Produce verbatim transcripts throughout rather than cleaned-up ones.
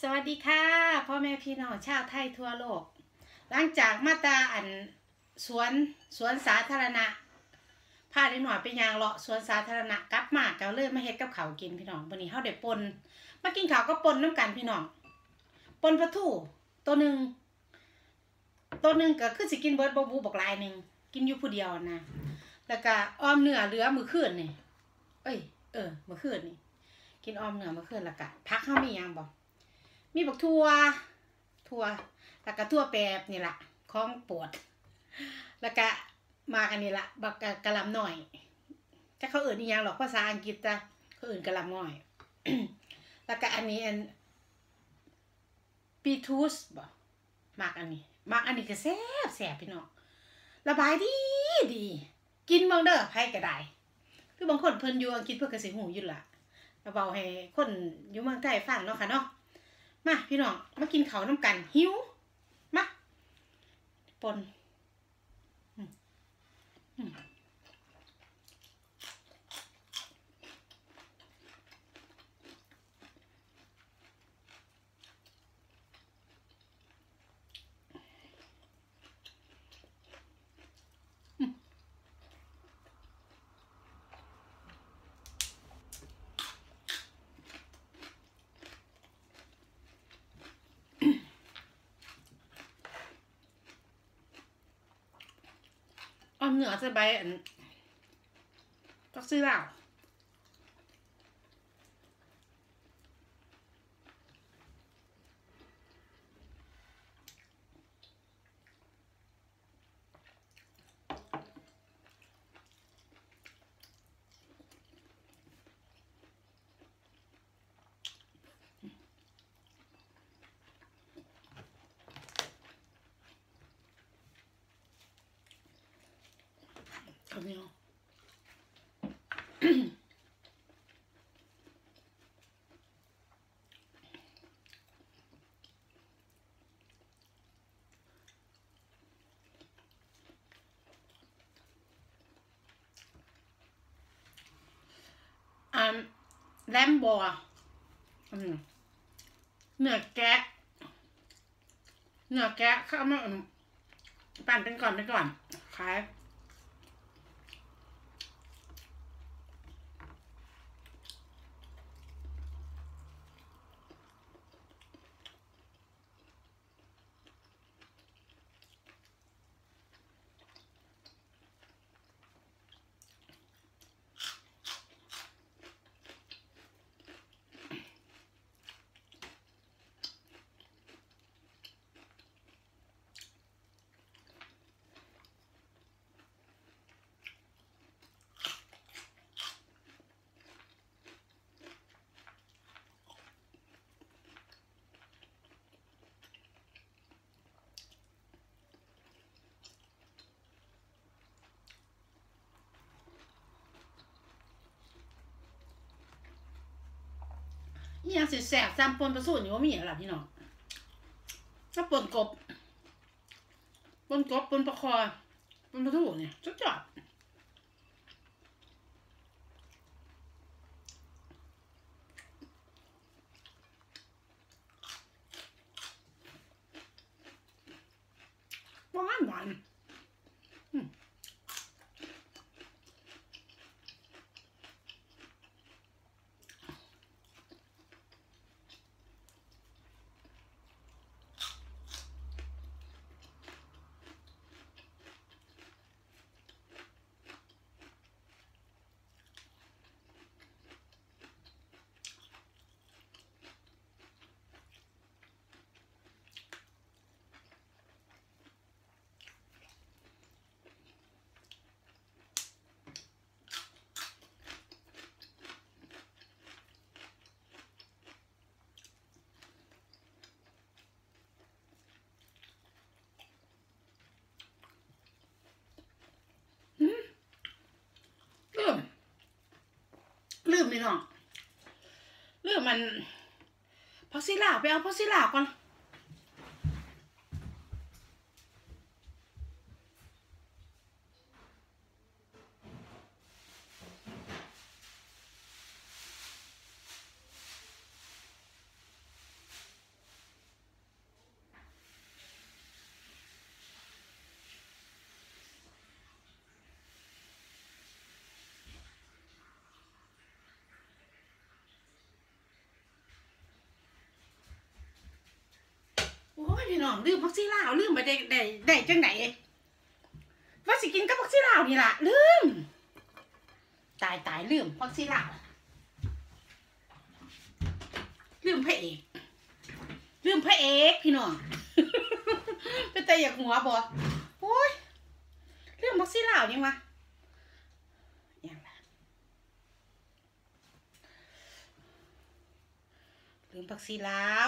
วัสดีค่ะพ่อแม่พี่น้องชาวไทยทั่วโลกหลังจากมาตาอันสวนสวนสาธารณะพาเด็กหน่อยไปยางเลาะสวนสาธารณะกลับมาก็เลยมาเฮ็ดกับข้าวกินพี่น้องวันนี้เฮาได้ปนมากินข้าวก็ปนน้ำกันพี่น้องปนปลาทูตัวหนึ่งตัวหนึ่งก็คือสิกินเบิร์ดบ่บูบอกลายหนึ่งกินอยู่ผู้เดียวนะแล้วก็อ้อมเนื้อเหลือมื้อคืนนี่เอ้ยเออมื้อคืนนี่กินอ้อมเนื้อมื้อคืนแล้วก็พักเฮามีหยังบ่มีบักทั่วทั่วแล้วก็ทั่วแปบนี่แหละของปวดแล้วก็มากันนี่ละบักกะหล่ำหน่อยถ้าเขาเอื่นอีหยังหรอกภาษาอังกฤษจ้ะเขาเอื่นกะหล่ำหน่อย แล้วก็อันนี้อันปีทูสบ่มากอันนี้มากอันนี้ก็แซ่บแซ่บพี่น้องระบายดีดีกินเบิ่งเด้อไผก็ได้คือบางคนเพิ่นอยู่อังกฤษเพิ่นก็สิฮู้อยู่ล่ะแล้วเว้าให้คนอยู่เมืองไทยฟังเนาะค่ะเนาะมาพี่น้องมากินข้าวน้ำกันหิวมาปนอ้อมเนื้อจะใบอันก็ซื้อแล้วข้าวเหนียวอ่าแลมบัวเนื้อแกะเนื้อแกะเข้ามาปั่นเป็นก่อนไปก่อนขายนี่ยังสิแสบซ้ำปนประสูตรอยู่ว่ามีอะไรพี่น้องถ้าปนกบปนกบปนประคอปนประทูเนี่ยสุดยอดหวานหวานลืมพี่น้องลืมมันพักซิล่าไปเอาพักซิล่าก่อนพี่น้องลืมผักชีลาวลืมไปได้ได้ได้จังไหนว่าสิกินกับผักชีลาวนี่ล่ะลืมตายตายลืมผักชีลาวลืมพระเอกลืมพระเอกพี่น้องเป็นแต่อยากหัวบ่โอ้ยลืมผักชีลาวยังวะยังล่ะลืมผักชีลาว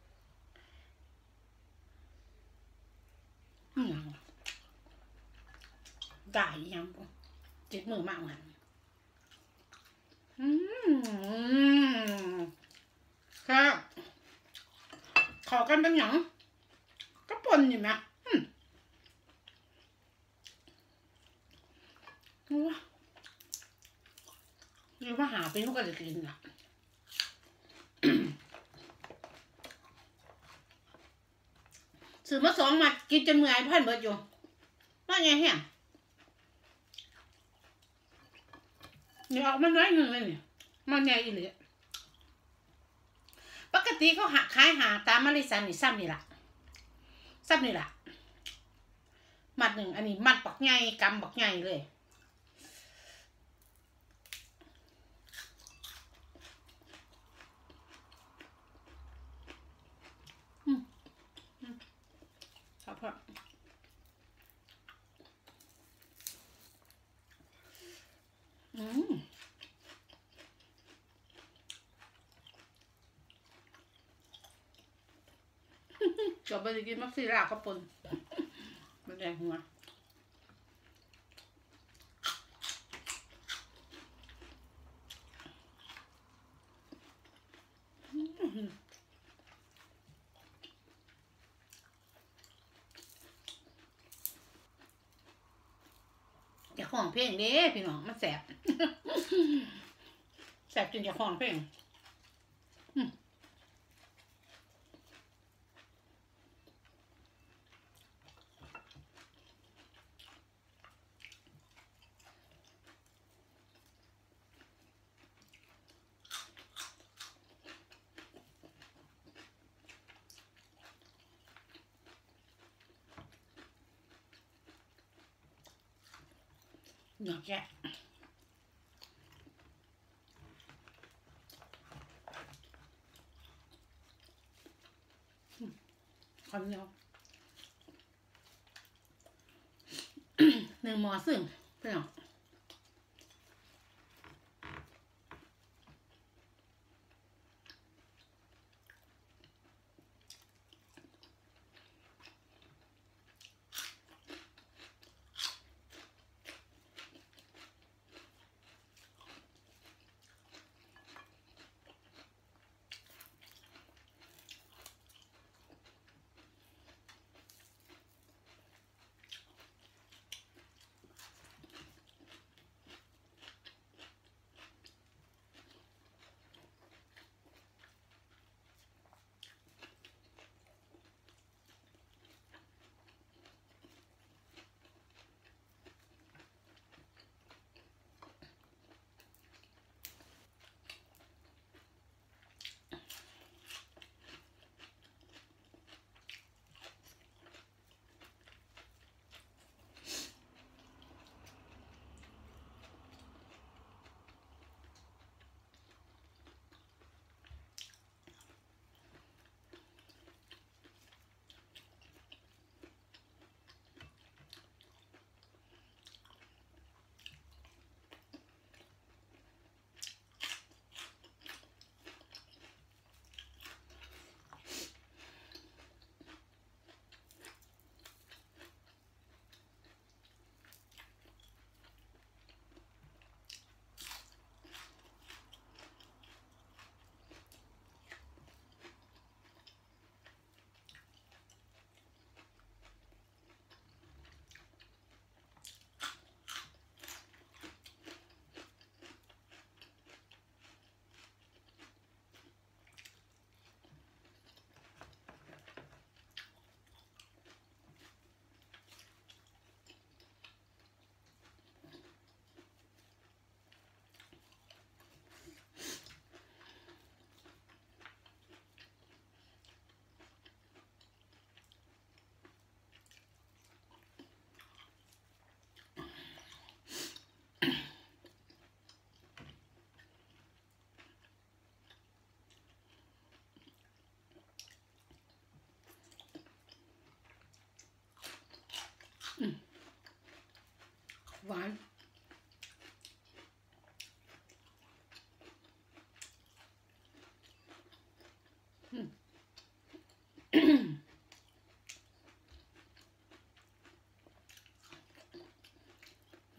ได้ยังจิตมือมากมันอืมครับขอกันเป็นหยังก็ปนอยู่นะอืมว้าหรือว่าหาไปนุกกระดิกกินอ่ะซื้อมาสองมากินจนเมื่อยพันเบิดอยู่ว่าไงเฮียนี่ออกมาน้อยหนึ่งเลยเนี่ยมันใหญ่อีหลีปกติเขาหาขายหาตามมาริสันนี่ซ้ำนี่ล่ะซ้ำนี่ล่ะมัดหนึ่งอันนี้มัดบักใหญ่กำบักใหญ่เลยอืมครับพ่ออืมจบไปกินมักซีราข้าวปนมันแดงหัวอย่าของเพลงเด้พี่น้องมันแสบแสบจนอย่าของเพลงหนักแกคำเดียวหนึ่งหมอซึ่งเพื่อน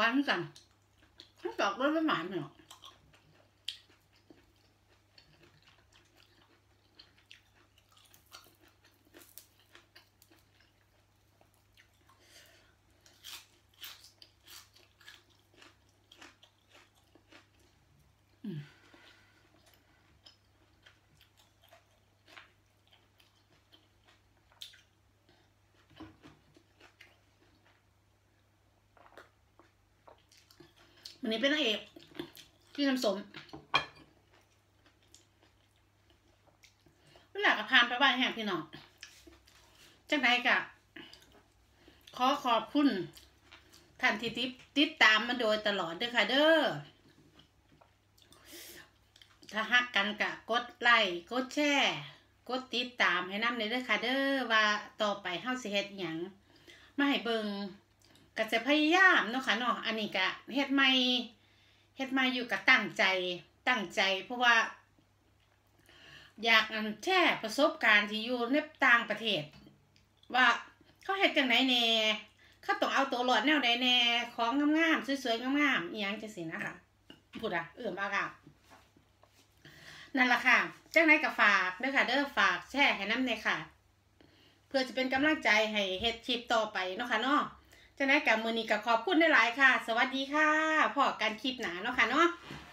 วานกันทั้งดอกด้วยไม่หมายเนาะวันนี้เป็นนางเอกที่น้ำสมเวลากระพานไปบ้านแห่งพี่น้องจังไรกะขอขอบคุณท่านที่ติดติดตามมาโดยตลอดเด้อค่ะเด้อถ้าฮักกันกะกดไลค์กดแชร์กดติดตามให้นำเลยเด้อค่ะเด้อว่าต่อไปเฮาสิเฮ็ดหยังมาให้เบิ่งก็จะพยายามเนาะค่ะเนาะอันนี้ก็เฮ็ดใหม่เฮ็ดใหม่อยู่กับตั้งใจตั้งใจเพราะว่าอยากอันแชร์ประสบการณ์ที่อยู่ในต่างประเทศว่าเขาเฮ็ดจังได๋แน่เขาต้องเอาตัวรอดแนวใดแน่ของงามๆสวยๆงามๆอีหยังจังซี่นะคะพูดอ่ะเอื้อมอากาศนั่นล่ะค่ะจังได๋ก็ฝากเด้อค่ะเด้อฝากแชร์ให้นำแน่ค่ะเพื่อจะเป็นกำลังใจให้เฮ็ดคลิปต่อไปเนาะค่ะเนาะจังได๋ก็มื้อนี้ก็ขอบคุณหลายๆค่ะสวัสดีค่ะพบกันคลิปหน้าเนาะค่ะเนาะ